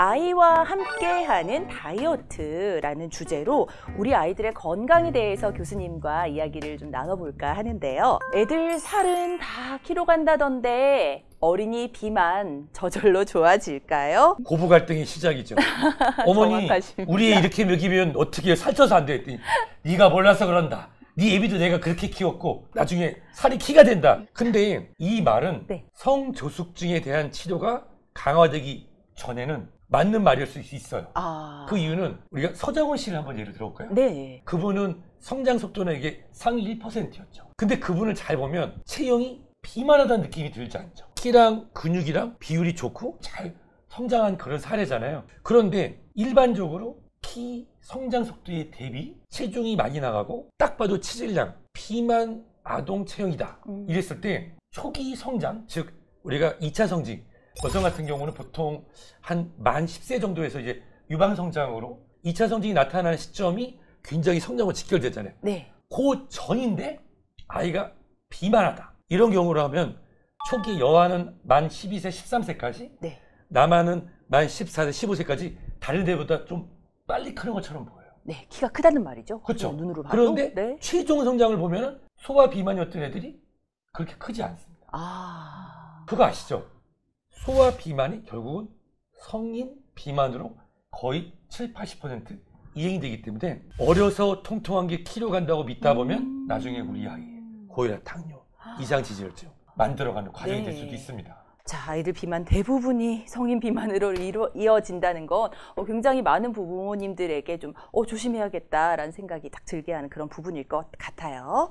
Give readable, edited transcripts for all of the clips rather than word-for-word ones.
아이와 함께하는 다이어트라는 주제로 우리 아이들의 건강에 대해서 교수님과 이야기를 좀 나눠볼까 하는데요. 애들 살은 다 키로 간다던데 어린이 비만 저절로 좋아질까요? 고부 갈등의 시작이죠. 어머니, 정확하십니다. 우리 애 이렇게 먹이면 어떻게 살쪄서 안 돼? 했더니 네가 몰라서 그런다. 네 애비도 내가 그렇게 키웠고 나중에 살이 키가 된다. 근데 이 말은 네. 성조숙증에 대한 치료가 강화되기 전에는 맞는 말일 수 있어요. 그 이유는 우리가 서장훈 씨를 한번 예를 들어볼까요? 네. 그분은 성장 속도는 이게 상위 1%였죠. 근데 그분을 잘 보면 체형이 비만하다는 느낌이 들지 않죠. 키랑 근육이랑 비율이 좋고 잘 성장한 그런 사례잖아요. 그런데 일반적으로 키 성장 속도에 대비 체중이 많이 나가고 딱 봐도 치질량, 비만 아동 체형이다. 이랬을 때 초기 성장, 즉 우리가 2차 성징, 여성 같은 경우는 보통 한 만 10세 정도에서 이제 유방 성장으로 2차 성징이 나타나는 시점이 굉장히 성장과 직결되잖아요. 네. 그 전인데 아이가 비만하다. 이런 경우로 하면 초기 여아는 만 12세, 13세까지, 네. 남아는 만 14세, 15세까지 다른 데보다 좀 빨리 크는 것처럼 보여요. 네, 키가 크다는 말이죠. 그렇죠. 네, 눈으로 봐도. 그런데 네. 최종 성장을 보면 소아 비만이었던 애들이 그렇게 크지 않습니다. 그거 아시죠? 소아 비만이 결국은 성인 비만으로 거의 7, 80% 이행이 되기 때문에 어려서 통통한 게 키로 간다고 믿다 보면 나중에 우리 아이의 고혈압, 당뇨, 이상 지질증 만들어가는 과정이 될 수도 있습니다. 자, 아이들 비만 대부분이 성인 비만으로 이어진다는 건 굉장히 많은 부모님들에게 좀 조심해야겠다라는 생각이 딱 들게 하는 그런 부분일 것 같아요.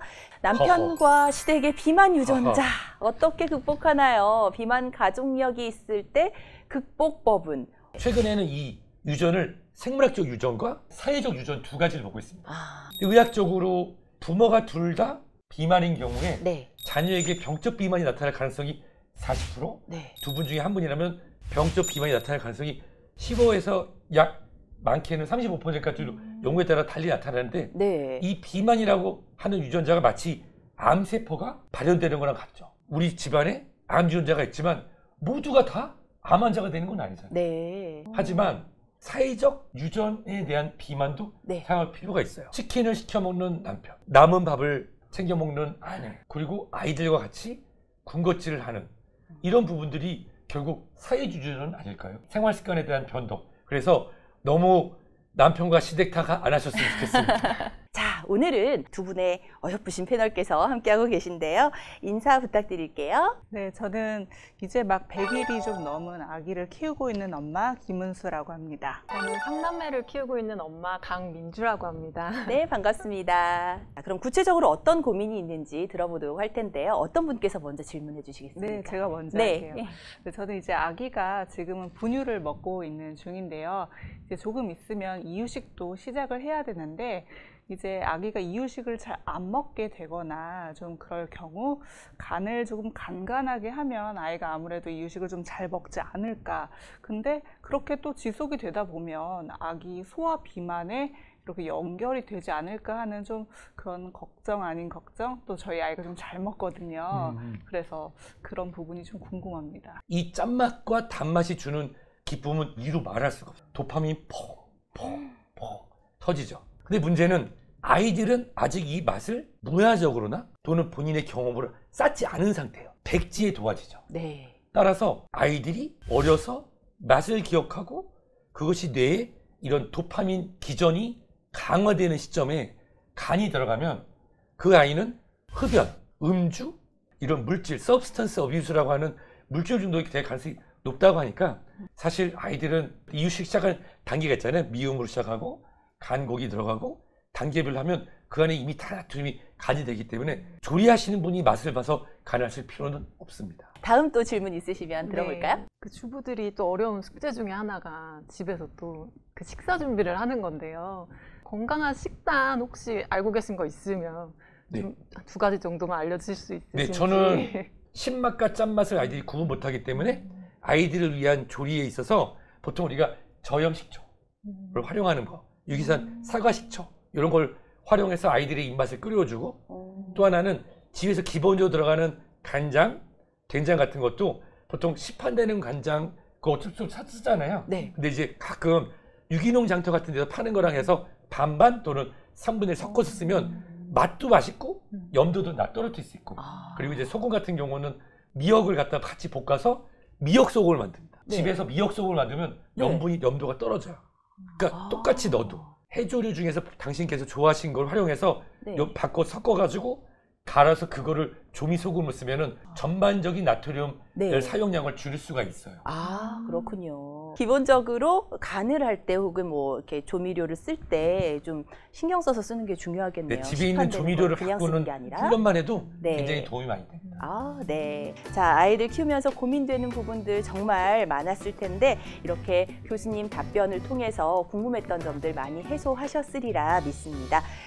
남편과 시댁의 비만 유전자 어떻게 극복하나요? 비만 가족력이 있을 때 극복법은? 최근에는 이 유전을 생물학적 유전과 사회적 유전 두 가지를 보고 있습니다. 의학적으로 부모가 둘 다 비만인 경우에 네. 자녀에게 병적 비만이 나타날 가능성이 40%, 네. 두 분 중에 한 분이라면 병적 비만이 나타날 가능성이 15에서 약 많게는 35%까지로 연구에 따라 달리 나타나는데 네. 이 비만이라고 하는 유전자가 마치 암세포가 발현되는 거랑 같죠. 우리 집안에 암 유전자가 있지만 모두가 다 암 환자가 되는 건 아니잖아요. 네. 하지만 사회적 유전에 대한 비만도 네. 생각할 필요가 있어요. 치킨을 시켜 먹는 남편, 남은 밥을 챙겨 먹는 아내, 그리고 아이들과 같이 군것질을 하는 이런 부분들이 결국 사회 유전은 아닐까요? 생활 습관에 대한 변동. 그래서 너무 남편과 시댁 탓 안 하셨으면 좋겠습니다. 자, 오늘은 두 분의 어여쁘신 패널께서 함께하고 계신데요. 인사 부탁드릴게요. 네, 저는 이제 막 100일이 좀 넘은 아기를 키우고 있는 엄마 김은수라고 합니다. 저는 상남매를 키우고 있는 엄마 강민주라고 합니다. 네, 반갑습니다. 자, 그럼 구체적으로 어떤 고민이 있는지 들어보도록 할 텐데요. 어떤 분께서 먼저 질문해 주시겠습니까? 네, 제가 먼저 네. 할게요. 네, 저는 이제 아기가 지금은 분유를 먹고 있는 중인데요. 이제 조금 있으면 이유식도 시작을 해야 되는데 이제 아기가 이유식을 잘 안 먹게 되거나 좀 그럴 경우 간을 조금 간간하게 하면 아이가 아무래도 이유식을 좀 잘 먹지 않을까. 근데 그렇게 또 지속이 되다 보면 아기 소아 비만에 이렇게 연결이 되지 않을까 하는 좀 그런 걱정 아닌 걱정. 또 저희 아이가 좀 잘 먹거든요. 그래서 그런 부분이 좀 궁금합니다. 이 짠맛과 단맛이 주는 기쁨은 이루 말할 수가 없어요. 도파민이 퐁 터지죠. 근데 문제는 아이들은 아직 이 맛을 문화적으로나 또는 본인의 경험으로 쌓지 않은 상태예요. 백지에 도화지죠. 네. 따라서 아이들이 어려서 맛을 기억하고 그것이 뇌에 이런 도파민 기전이 강화되는 시점에 간이 들어가면 그 아이는 흡연, 음주, 이런 물질, 서브스턴스 어뷰스라고 하는 물질 중독이 될 가능성이 높다고 하니까 사실 아이들은 이유식 시작한 단계가 있잖아요. 미음으로 시작하고 간곡이 들어가고 단계별로 하면 그 안에 이미 다 나트륨이 간이 되기 때문에 조리하시는 분이 맛을 봐서 간하실 필요는 없습니다. 다음 또 질문 있으시면 들어볼까요? 네, 그 주부들이 또 어려운 숙제 중에 하나가 집에서 또 그 식사 준비를 하는 건데요. 건강한 식단 혹시 알고 계신 거 있으면 좀 두 가지 정도만 알려주실 수 있으신지. 네, 저는 신맛과 짠맛을 아이들이 구분 못하기 때문에 아이들을 위한 조리에 있어서 보통 우리가 저염 식초를 활용하는 거, 유기산 사과 식초 이런 걸 활용해서 아이들의 입맛을 끌어주고 또 하나는 집에서 기본적으로 들어가는 간장, 된장 같은 것도 보통 시판되는 간장, 그거 어쩔 수 없이 쓰잖아요. 네. 근데 이제 가끔 유기농 장터 같은 데서 파는 거랑 해서 반반 또는 3분의 1 섞어서 쓰면 맛도 맛있고 염도도 떨어질 수 있고. 아. 그리고 이제 소금 같은 경우는 미역을 갖다 같이 볶아서 미역 소금을 만듭니다. 네. 집에서 미역 소금을 만들면 염도가 떨어져요. 그러니까 똑같이 넣어도 해조류 중에서 당신께서 좋아하신 걸 활용해서 네. 바꿔 섞어가지고 갈아서 그거를 조미 소금을 쓰면은 전반적인 나트륨 네. 사용량을 줄일 수가 있어요. 아, 그렇군요. 기본적으로 간을 할 때 혹은 뭐 이렇게 조미료를 쓸 때 좀 신경 써서 쓰는 게 중요하겠네요. 네, 집에 있는 시판되는 조미료를 걸 그냥 쓰는 바꾸는 게 아니라. 훈련만 해도 네. 굉장히 도움이 많이 됩니다. 아, 네. 자, 아이들 키우면서 고민되는 부분들 정말 많았을 텐데 이렇게 교수님 답변을 통해서 궁금했던 점들 많이 해소하셨으리라 믿습니다.